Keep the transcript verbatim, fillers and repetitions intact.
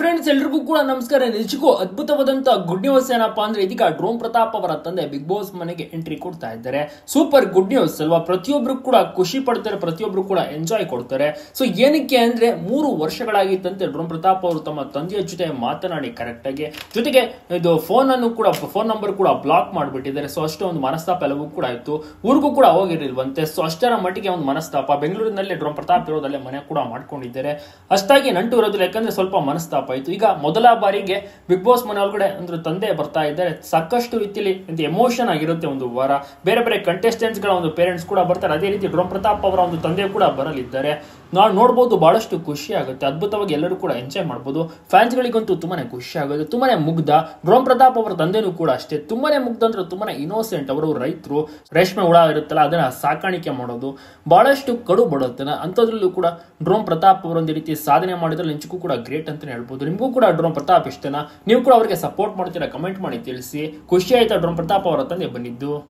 Friends ಎಲ್ಲರಿಗೂ ಕೂಡ ನಮಸ್ಕಾರ. ನಿಜಕ್ಕೂ ಅದ್ಭುತವಾದಂತ ಗುಡ್ ನ್ಯೂಸ್ ಏನಪ್ಪಾ ಅಂದ್ರೆ ಇದೀಗ ಡ್ರೋನ್ ಪ್ರತಾಪ್ ಅವರ ತಂದೆ ಬಿಗ್ ಬಾಸ್ ಮನೆಗೆ ಎಂಟ್ರಿ ಕೊಡ್ತಾ ಇದ್ದಾರೆ. ಸೂಪರ್ ಗುಡ್ ನ್ಯೂಸ್ ಅಲ್ವಾ? ಪ್ರತಿಯೊಬ್ರು ಕೂಡ ಖುಷಿ ಪಡ್ತಾರೆ, ಪ್ರತಿಯೊಬ್ರು ಕೂಡ ಎಂಜಾಯ್ ಕೊಡ್ತಾರೆ. ಸೊ ಏನಕ್ಕೆ ಅಂದ್ರೆ ಮೂರು ವರ್ಷಗಳಾಗಿತ್ತಂತೆ ಡ್ರೋನ್ ಪ್ರತಾಪ್ ಅವರು ತಮ್ಮ ತಂದೆಯ ಜೊತೆ ಮಾತನಾಡಿ ಕರೆಕ್ಟ್ ಆಗಿ, ಜೊತೆಗೆ ಇದು ಫೋನ್ ಅನ್ನು ಕೂಡ ಫೋನ್ ನಂಬರ್ ಕೂಡ ಬ್ಲಾಕ್ ಮಾಡಿಬಿಟ್ಟಿದ್ದಾರೆ. ಸೊ ಅಷ್ಟೇ ಒಂದು ಮನಸ್ತಾಪ ಎಲ್ಲವೂ ಕೂಡ ಆಯ್ತು. ಊರಿಗೂ ಕೂಡ ಹೋಗಿರಲಿಲ್ವಂತೆ. ಸೊ ಅಷ್ಟರ ಮಟ್ಟಿಗೆ ಒಂದು ಮನಸ್ತಾಪ. ಬೆಂಗಳೂರಿನಲ್ಲಿ ಡ್ರೋನ್ ಪ್ರತಾಪ್ ಇರೋದಲ್ಲೇ ಮನೆ ಕೂಡ ಮಾಡ್ಕೊಂಡಿದ್ದಾರೆ. ಅಷ್ಟಾಗಿ ನಂಟು ಇರೋದಿಲ್ಲ, ಯಾಕಂದ್ರೆ ಸ್ವಲ್ಪ ಮನಸ್ತಾಪ ಆಯ್ತು. ಈಗ ಮೊದಲ ಬಾರಿಗೆ ಬಿಗ್ ಬಾಸ್ ಮನೆ ಒಳಗಡೆ ಅಂದ್ರೆ ತಂದೆ ಬರ್ತಾ ಇದ್ದಾರೆ. ಸಾಕಷ್ಟು ರೀತಿಯಲ್ಲಿ ಎಮೋಷನ್ ಆಗಿರುತ್ತೆ ಒಂದು ವಾರ. ಬೇರೆ ಬೇರೆ ಕಂಟೆಸ್ಟೆಂಟ್ಸ್ ಗಳ ಒಂದು ಪೇರೆಂಟ್ಸ್ ಕೂಡ ಬರ್ತಾರೆ. ಅದೇ ರೀತಿ ಡ್ರೋನ್ ಪ್ರತಾಪ್ ಅವರ ಒಂದು ತಂದೆ ಕೂಡ ಬರಲಿದ್ದಾರೆ. ನಾವು ನೋಡಬಹುದು, ಬಹಳಷ್ಟು ಖುಷಿ ಆಗುತ್ತೆ. ಅದ್ಭುತವಾಗಿ ಎಲ್ಲರೂ ಕೂಡ ಎಂಜಾಯ್ ಮಾಡಬಹುದು. ಫ್ಯಾನ್ಸ್ ಗಳಿಗಂತೂ ತುಂಬಾನೇ ಖುಷಿ ಆಗುತ್ತೆ. ತುಂಬಾನೇ ಮುಗ್ಧ. ಡ್ರೋನ್ ಪ್ರತಾಪ್ ಅವರ ತಂದೆನೂ ಕೂಡ ಅಷ್ಟೇ ತುಂಬಾನೇ ಮುಗ್ಧ, ಅಂದ್ರೆ ತುಂಬಾನೇ ಇನೋಸೆಂಟ್. ಅವರು ರೈತರು, ರೇಷ್ಮೆ ಹುಳ ಇರುತ್ತಲ್ಲ ಅದನ್ನ ಸಾಕಾಣಿಕೆ ಮಾಡೋದು, ಬಹಳಷ್ಟು ಕಡು ಬಡತನ ಅಂತದ್ರಲ್ಲೂ ಕೂಡ ಡ್ರೋನ್ ಪ್ರತಾಪ್ ಅವರೊಂದು ರೀತಿ ಸಾಧನೆ ಮಾಡಿದ್ರೆ ನಿಜಕ್ಕೂ ಕೂಡ ಗ್ರೇಟ್ ಅಂತಾನೆ ಹೇಳ್ಬೋದು. ನಿಮಗೂ ಕೂಡ ಡ್ರೋನ್ ಪ್ರತಾಪ್ ಇಷ್ಟನಾ? ನೀವು ಕೂಡ ಅವರಿಗೆ ಸಪೋರ್ಟ್ ಮಾಡ್ತೀರಾ? ಕಮೆಂಟ್ ಮಾಡಿ ತಿಳಿಸಿ. ಖುಷಿ ಆಯ್ತಾ ಡ್ರೋನ್ ಪ್ರತಾಪ್ ಅವರ ತಂದೆ ಬಂದಿದ್ದು?